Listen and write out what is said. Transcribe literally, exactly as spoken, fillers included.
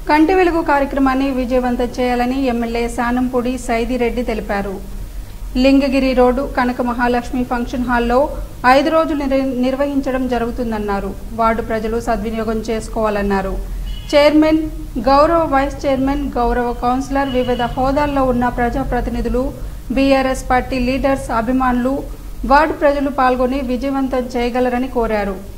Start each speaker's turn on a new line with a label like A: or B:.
A: కంటి వెలుగు కార్యక్రమాన్ని విజయవంతం చేయాలని ఎమ్మెల్యే సానంపూడి సైదిరెడ్డి తెలిపారు. లింగగిరి రోడ్డు కనకమహాలక్ష్మి ఫంక్షన్ హాల్లో ఐదు రోజులు నిర్వహించడం జరుగుతుందన్నారు. వార్డు ప్రజలు సద్వినియోగం చేసుకోవాలన్నారు. చైర్మన్, గౌరవ వైస్ చైర్మన్, గౌరవ కౌన్సిలర్, వివిధ హోదాల్లో ఉన్న ప్రజాప్రతినిధులు, బీఆర్ఎస్ పార్టీ లీడర్స్, అభిమానులు, వార్డు ప్రజలు పాల్గొని విజయవంతం చేయగలరని కోరారు.